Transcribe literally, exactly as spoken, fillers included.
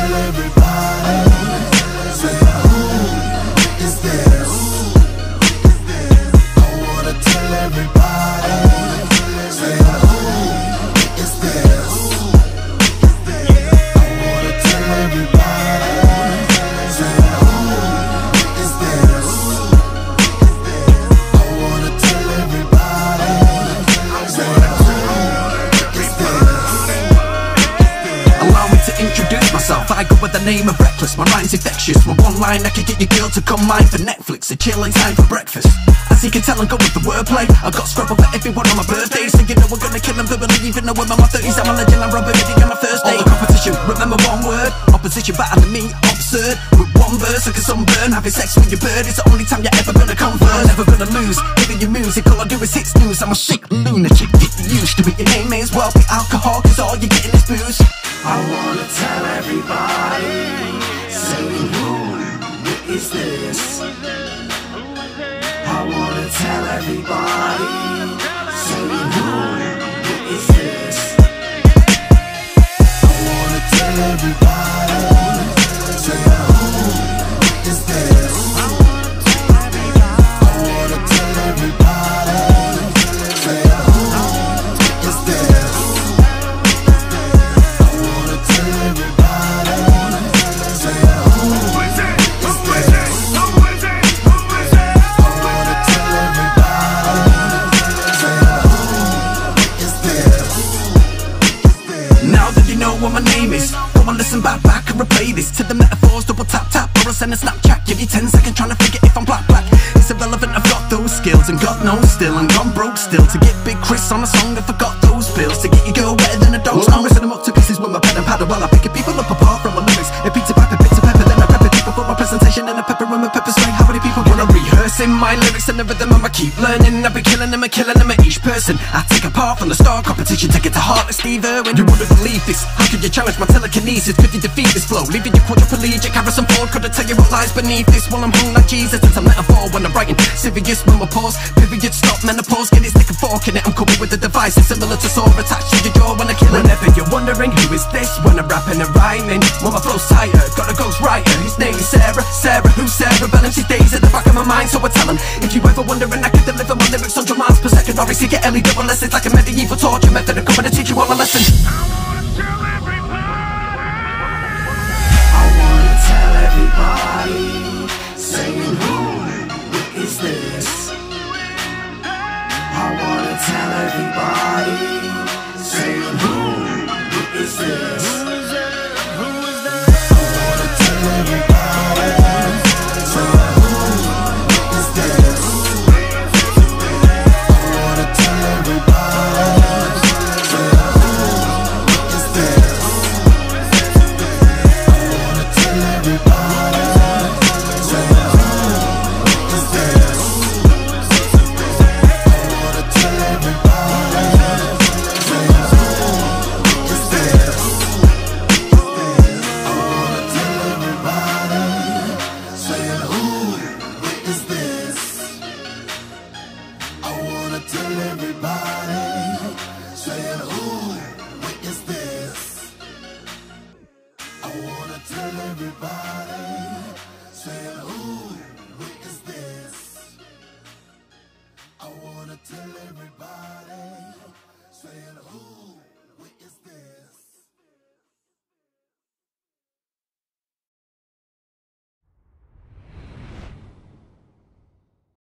tell everybody. Say who is this? I wanna tell everybody. Say who is this? I wanna tell everybody. Say who is this? I wanna tell everybody. Say who is this? Allow me to introduce myself. I go by the name of Reckless. My rhyme's infectious. With one line I can get your girl to come mine for Netflix. A chilling time for breakfast. As you can tell, I'm good with the wordplay. I got scrubber for everyone on my birthday, so you know we're gonna kill them verbally. Even though I'm in my thirties, I'm a legend. I'm Robert Biddy on my first day. All the competition, remember one word. Opposition better than me, absurd. With one verse like a sunburn. Having sex with your bird is the only time you're ever gonna converse. Never gonna lose, giving you music. All I do is hit snooze. I'm a sick lunatic. Get used to it. Your name may as well be alcohol, cause all you're getting is booze. I wanna tell everybody. Say who is this? I wanna tell everybody. Say who is this? I wanna tell everybody. Say who is this? I wanna tell everybody. Say who is this? I wanna tell everybody. Say who is this? What my name is. Go and listen back, back and replay this to the metaphors, double tap tap, or I'll send a Snapchat. Give you ten seconds trying to figure if I'm black black. It's irrelevant, I've got those skills and got no still and gone broke still. To get Big Chris on a song, I forgot those bills. To get your girl wetter than a dog's tongue. Ripping them up to pieces with my pen and paddle while I picking people up apart from my lyrics. A pizza pipe, a pizza pepper, then I prep it people for my presentation and a pepper and a pepper spray. How many people wanna rehearsing my lyrics and the rhythm? I'ma keep learning. I'll be killing them and killing them at each person. I take a part from the star competition, take it to heart like Steve Irwin. You wouldn't believe this. How could you challenge my telekinesis? Could you defeat this flow? Leaving you quadriplegic, Harrison Ford. Could I tell you what lies beneath this? While I'm hung like Jesus, it's a metaphor when I'm writing. Serious when my pause, period stop, menopause. Get it, stick a fork in it. I'm coming with a device. It's similar to saw attached to your jaw when I kill it. Whenever you're wondering who is this when I'm rapping and rhyming, well my flow's tighter, got a ghostwriter. His name is Sarah, Sarah, who's Sarah? Bellum, she's days at the back of my mind, so I tell him. If you ever wondering, I can deliver my lyrics one hundred miles per second. Or you get L E double S, it's like a medieval torture method. I'm coming to teach you all a lesson. Tell everybody, saying who is this? I wanna tell everybody, saying who is this? Who is that? I wanna tell everybody, saying who is this? I wanna tell everybody, saying who is this? Everybody, say who is this? I wanna tell everybody, say who is this? I wanna tell everybody, say who is this? I wanna tell everybody, say who is this? I wanna tell everybody, saying who